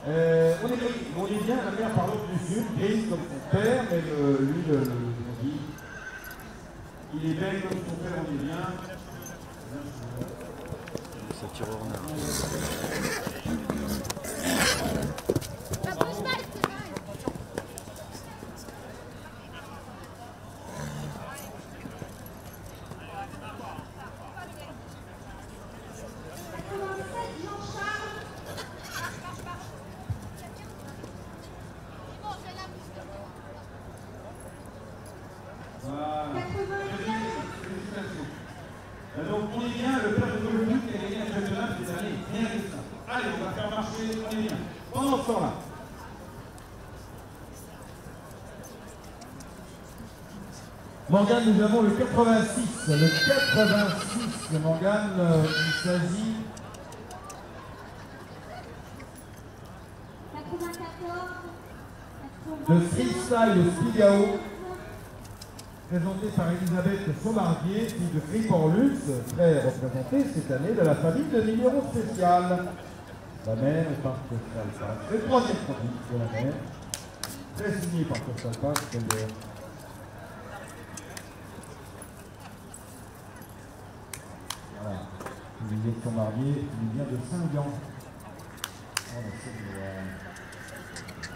On est bien, la mère par l'autre du sud, gris comme son père, mais lui, on dit, il est belle comme son père, on est bien. Ça tire au renard. Donc on est bien, le père de Colombie qui a gagné un championnat cette année, rien que ça. Allez, on va faire marcher, on est bien. Pendant ce temps-là. Morgane, nous avons le 86. Le 86 de Morgane, il s'agit de Freestyle Spigao, présenté par Elisabeth Sommardier, fille de Friporlux, très représentée cette année de la famille de numéro spécial. La mère est par Costal Pass. Le troisième produit de la mère, très signé par Costal Pass, d'ailleurs. Voilà, Elisabeth Sommardier, qui vient de Saint-Jean. Oh,